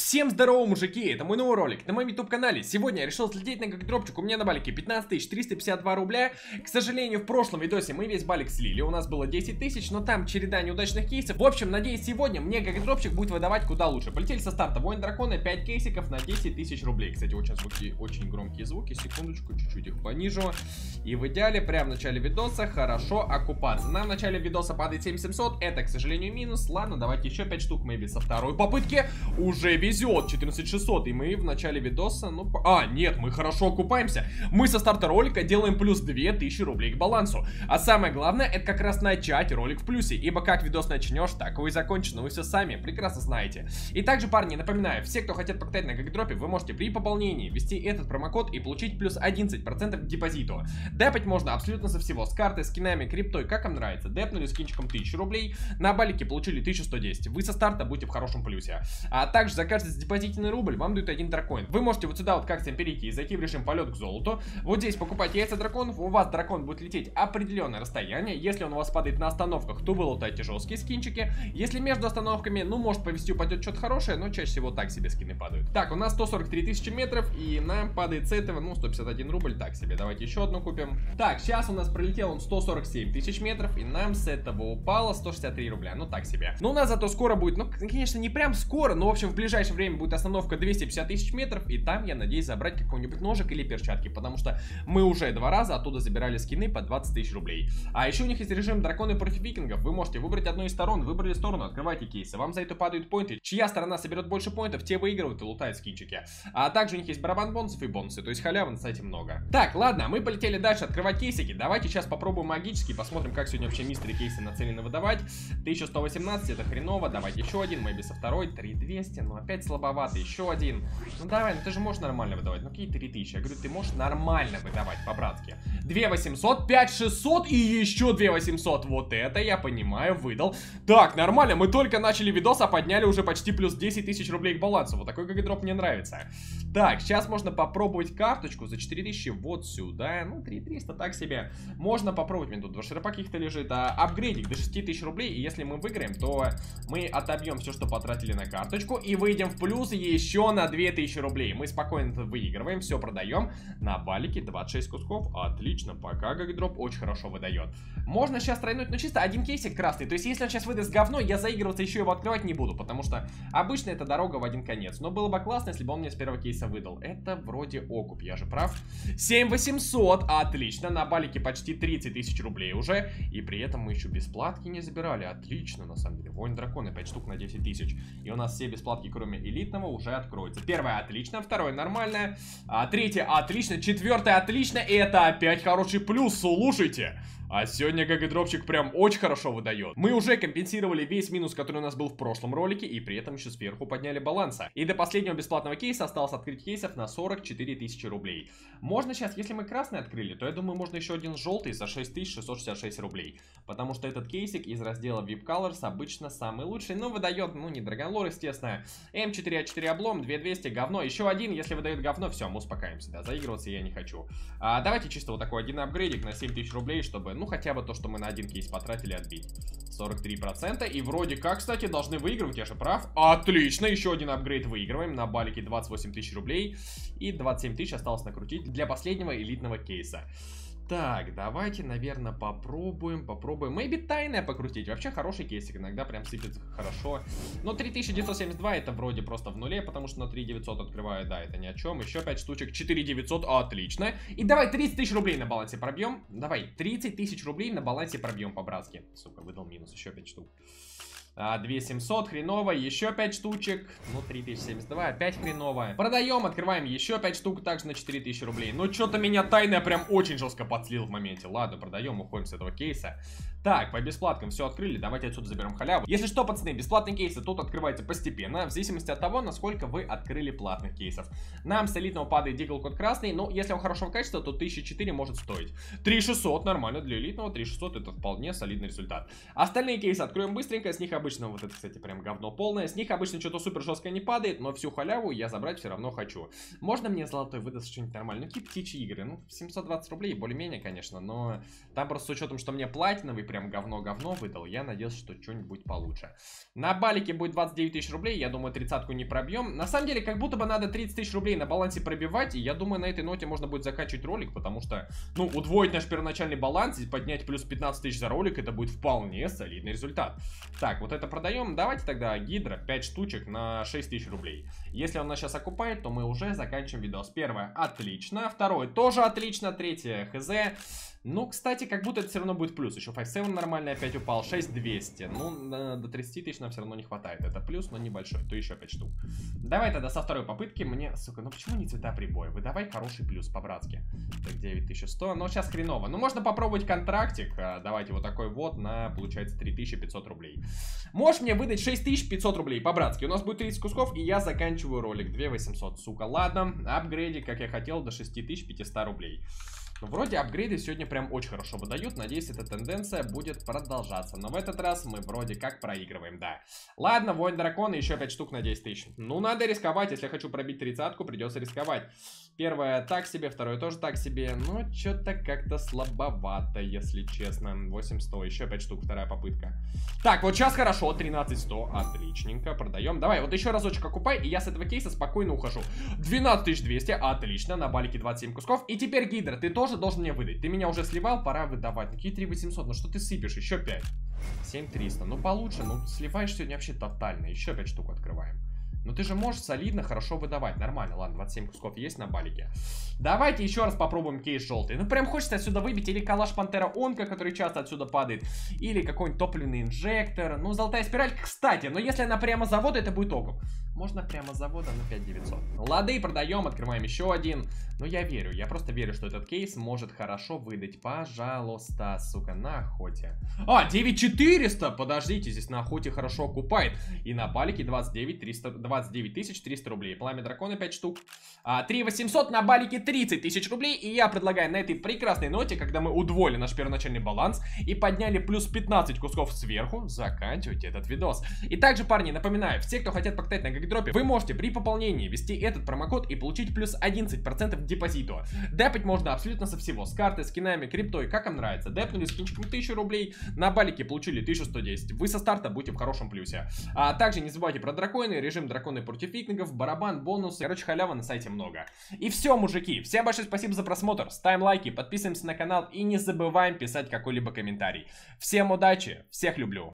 Всем здорово, мужики, это мой новый ролик на моем YouTube канале. Сегодня я решил слететь на гагдропчик, у меня на балике 15 352 рубля. К сожалению, в прошлом видосе мы весь балик слили, у нас было 10 тысяч, но там череда неудачных кейсов. В общем, надеюсь, сегодня мне гагдропчик будет выдавать куда лучше. Полетели со старта, воин дракона, 5 кейсиков на 10 тысяч рублей. Кстати, очень громкие звуки, секундочку, чуть-чуть их понижу. И в идеале, прямо в начале видоса, хорошо окупаться. Нам в начале видоса падает 7700, это, к сожалению, минус. Ладно, давайте еще 5 штук, maybe со второй попытки. Уже везет, 14600, и мы в начале видоса, ну... нет, мы хорошо окупаемся. Мы со старта ролика делаем плюс 2000 рублей к балансу. А самое главное, это как раз начать ролик в плюсе, ибо как видос начнешь, так его и закончишь, но вы все сами прекрасно знаете. И также, парни, напоминаю, все, кто хотят покатать на гагдропе, вы можете при пополнении ввести этот промокод и получить плюс 11% к депозиту. Депать можно абсолютно со всего, с карты, скинами, криптой, как вам нравится. Депнули скинчиком 1000 рублей, на балике получили 1110. Вы со старта будете в хорошем плюсе. А также за каждый депозитный рубль вам дают один дракон. Вы можете вот сюда вот как-то перейти и зайти в режим полет к золоту. Вот здесь покупать яйца драконов, у вас дракон будет лететь определенное расстояние. Если он у вас падает на остановках, то вы лутаете жесткие скинчики. Если между остановками, ну может повезти, упадет что-то хорошее, но чаще всего так себе скины падают. Так, у нас 143 тысячи метров, и нам падает с этого, ну 151 рубль, так себе. Давайте еще одну купим. Так, сейчас у нас пролетел он 147 тысяч метров, и нам с этого упало 163 рубля, ну так себе. Но у нас зато скоро будет, ну конечно не прям скоро, но в общем в ближайшее время будет остановка 250 тысяч метров, и там я надеюсь забрать какой-нибудь ножик или перчатки, потому что мы уже 2 раза оттуда забирали скины по 20 тысяч рублей. А еще у них есть режим драконы против викингов, вы можете выбрать одну из сторон, выбрали сторону, открывайте кейсы, вам за это падают поинты, чья сторона соберет больше поинтов, те выигрывают и лутают скинчики. А также у них есть барабан бонусов и бонусы, то есть халявы на сайте много. Так, ладно, мы полетели дальше открывать кейсики, давайте сейчас попробуем магически, посмотрим, как сегодня вообще мистери кейсы нацелены выдавать. 1118, это хреново, давайте еще один, maybe со второй, 3200, но опять слабовато, еще один. Ну давай, ну ты же можешь нормально выдавать, ну какие 3000, я говорю, ты можешь нормально выдавать по-братски. 2800, 5600 и еще 2800, вот это я понимаю, выдал. Так, нормально, мы только начали видос, а подняли уже почти плюс 10 тысяч рублей к балансу, вот такой гагдроп мне нравится. Так, сейчас можно попробовать карточку за 4000 вот сюда, ну 3300, так себе. Можно попробовать, мне тут 2 широпа каких-то лежит, апгрейдик до 6000 рублей, и если мы выиграем, то мы отобьем все, что потратили на карточку, и выйдем в плюс еще на 2000 рублей. Мы спокойно это выигрываем, все продаем. На балике 26 кусков, отлично, пока гагдроп очень хорошо выдает. Можно сейчас тройнуть, но чисто один кейсик красный, то есть если он сейчас выдаст говно, я заигрываться еще его открывать не буду, потому что обычно это дорога в один конец. Но было бы классно, если бы он мне с первого кейса выдал. Это вроде окуп, я же прав. 7800, отлично, на балике почти 30 тысяч рублей уже, и при этом мы еще бесплатки не забирали, отлично, на самом деле. Воин дракона 5 штук на 10 тысяч, и у нас все бесплатки, кроме элитного, уже откроются. Первое отлично, второе нормальное, третье отлично, четвертое отлично, и это опять хороший плюс, слушайте. А сегодня гагдропчик прям очень хорошо выдает. Мы уже компенсировали весь минус, который у нас был в прошлом ролике, и при этом еще сверху подняли баланса. И до последнего бесплатного кейса осталось открыть кейсов на 44 тысячи рублей. Можно сейчас, если мы красный открыли, то я думаю, можно еще один желтый за 6666 рублей. Потому что этот кейсик из раздела VIP Colors обычно самый лучший, но выдает, ну не Драгонлор, естественно. М4А4 облом, 2200, говно. Еще один, если выдает говно, все, мы успокаиваемся, да, заигрываться я не хочу. Давайте чисто вот такой один апгрейдик на 7000 рублей, чтобы... Ну, хотя бы то, что мы на один кейс потратили, отбить. 43%. И вроде как, кстати, должны выигрывать, я же прав. Отлично, еще один апгрейд выигрываем. На балике 28 тысяч рублей. И 27 тысяч осталось накрутить для последнего элитного кейса. Так, давайте, наверное, попробуем. Maybe тайное покрутить. Вообще хороший кейсик, иногда прям сыпет хорошо. Но 3972 это вроде просто в нуле, потому что на 3900 открываю, да, это ни о чем. Еще 5 штучек, 4900, отлично. И давай 30 тысяч рублей на балансе пробьем. Давай, 30 тысяч рублей на балансе пробьем по-братски. Сука, выдал минус, еще 5 штук. 2700, хреново, еще 5 штучек. Ну, 3072, опять хреново. Продаем, открываем еще 5 штук, также на 4000 рублей. Но что-то меня тайное прям очень жестко подслил в моменте. Ладно, продаем, уходим с этого кейса. Так, по бесплаткам все открыли, давайте отсюда заберем халяву. Если что, пацаны, бесплатные кейсы тут открываются постепенно, в зависимости от того, насколько вы открыли платных кейсов. Нам с элитного падает дигл код красный, но если он хорошего качества, то 1004 может стоить. 3600, нормально для элитного, 3600 это вполне солидный результат. Остальные кейсы откроем быстренько, с них обычно обычно вот это, кстати, прям говно полное. С них обычно что-то супер жестко не падает, но всю халяву я забрать все равно хочу. Можно мне золотой выдаст что-нибудь нормальное? Ну, какие птичьи игры? Ну, 720 рублей, более-менее, конечно, но там просто с учетом, что мне платиновый прям говно-говно выдал, я надеялся, что что-нибудь будет получше. На балике будет 29 тысяч рублей, я думаю, 30-ку не пробьем. На самом деле, как будто бы надо 30 тысяч рублей на балансе пробивать, и я думаю, на этой ноте можно будет заканчивать ролик, потому что, ну, удвоить наш первоначальный баланс и поднять плюс 15 тысяч за ролик, это будет вполне солидный результат. Так, вот это продаем. Давайте тогда гидро 5 штучек на 6 тысяч рублей. Если он нас сейчас окупает, то мы уже заканчиваем видос. Первое, отлично. Второе, тоже отлично. Третье, хз. Ну, кстати, как будто это все равно будет плюс. Еще 5-7 нормально опять упал. 6200. Ну, до 30 тысяч нам все равно не хватает. Это плюс, но небольшой. То еще 5 штук. Давай тогда со второй попытки. Мне, сука, ну почему не цвета прибоя? Выдавай хороший плюс по-братски. Так, 9100. Но сейчас хреново. Ну, можно попробовать контрактик. Давайте вот такой вот на, получается, 3500 рублей. Можешь мне выдать 6500 рублей по-братски. У нас будет 30 кусков, и я заканчиваю ролик. 2800, сука. Ладно, апгрейдик, как я хотел, до 6500 рублей. Ну, вроде апгрейды сегодня прям очень хорошо выдают. Надеюсь, эта тенденция будет продолжаться. Но в этот раз мы вроде как проигрываем, да. Ладно, воин дракона, еще 5 штук на 10 тысяч. Ну, надо рисковать. Если я хочу пробить 30-ку, придется рисковать. Первое так себе, второе тоже так себе. Но что-то как-то слабовато, если честно. 8100, еще 5 штук, вторая попытка. Так, вот сейчас хорошо, 13100. Отличненько, продаем. Давай, вот еще разочек окупай, и я с этого кейса спокойно ухожу. 12200, отлично, на балике 27 кусков. И теперь гидро, ты тоже должен мне выдать. Ты меня уже сливал, пора выдавать. Ну, какие 3800, ну что ты сыпешь? Еще 5. 7300, ну получше, ну сливаешь сегодня вообще тотально. Еще 5 штук открываем. Ну ты же можешь солидно, хорошо выдавать. Нормально, ладно, 27 кусков есть на балике. Давайте еще раз попробуем кейс желтый. Ну прям хочется отсюда выбить или калаш Пантера Онка, который часто отсюда падает, или какой-нибудь топливный инжектор. Ну, золотая спираль, кстати, но если она прямо с завода, это будет ого. Можно прямо с завода на 5900. Лады, продаем, открываем еще один. Но я верю, я просто верю, что этот кейс может хорошо выдать. Пожалуйста, сука, на охоте. А, 9400! Подождите, здесь на охоте хорошо окупает. И на балике 29 300 рублей. Пламя дракона 5 штук. 3800 на балике 30 тысяч рублей. И я предлагаю на этой прекрасной ноте, когда мы удвоили наш первоначальный баланс и подняли плюс 15 кусков сверху, заканчивать этот видос. И также, парни, напоминаю, все, кто хотят покатать на гагдропе, вы можете при пополнении ввести этот промокод и получить плюс 11% к депозиту. Депать можно абсолютно со всего. С карты, скинами, криптой, как вам нравится. Депнули скинчиком 1000 рублей, на балике получили 1110. Вы со старта будете в хорошем плюсе. А также не забывайте про драконы, режим драконы против викингов, барабан, бонусы. Короче, халява на сайте много. И все, мужики. Всем большое спасибо за просмотр. Ставим лайки, подписываемся на канал и не забываем писать какой-либо комментарий. Всем удачи, всех люблю.